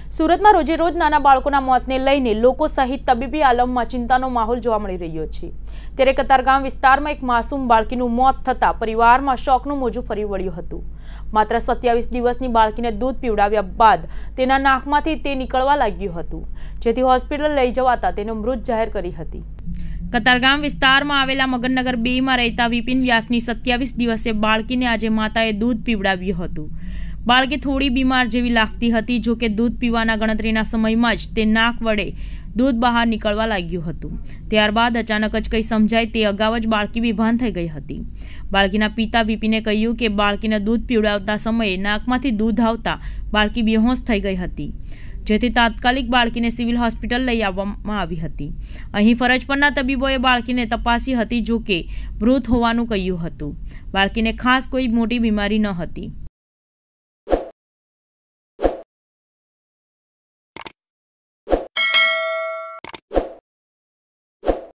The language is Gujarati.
સુરતમાં રોજે રોજ નાના બાળકોના મોતને લઈને લોકો સહિત તબીબી આલમમાં ચિંતાનો માહોલ જોવા મળી રહ્યો છે। ત્યારે કતારગામ વિસ્તારમાં એક માસૂમ બાળકીનું મોત થતાં પરિવારમાં શોકનું મોજું ફરી વળ્યું હતું। માત્ર 27 દિવસની બાળકીને દૂધ પીવડાવ્યા બાદ તેના નાકમાંથી તે નીકળવા લાગ્યું હતું, જેથી હોસ્પિટલ લઈ જવાતા તેને મૃત જાહેર કરી હતી। કતારગામ વિસ્તારમાં આવેલા મગનનગર 2 માં રહેતા વિપિન વ્યાસની 27 દિવસે બાળકીને આજે માતાએ દૂધ પીવડાવ્યું હતું। બાળકી થોડી બીમાર જેવી લાગતી હતી, જો કે દૂધ પીવાના ગણતરીના સમયમાં જ તે નાક વડે દૂધ બહાર નીકળવા લાગ્યું હતું। ત્યારબાદ અચાનક જ કંઈ સમજાય તે અગાઉ જ બાળકી બેભાન થઈ ગઈ હતી। બાળકીના પિતા વિપિને કહ્યું કે બાળકીને દૂધ પીવડાવતા સમયે નાકમાંથી દૂધ આવતા બાળકી બેહોશ થઈ ગઈ હતી, જેથી તાત્કાલિક બાળકીને સિવિલ હોસ્પિટલ લઈ આવવામાં આવી હતી। અહીં ફરજ પરના તબીબોએ બાળકીને તપાસી હતી, જો કે મૃત હોવાનું કહ્યું હતું। બાળકીને ખાસ કોઈ મોટી બીમારી ન હતી।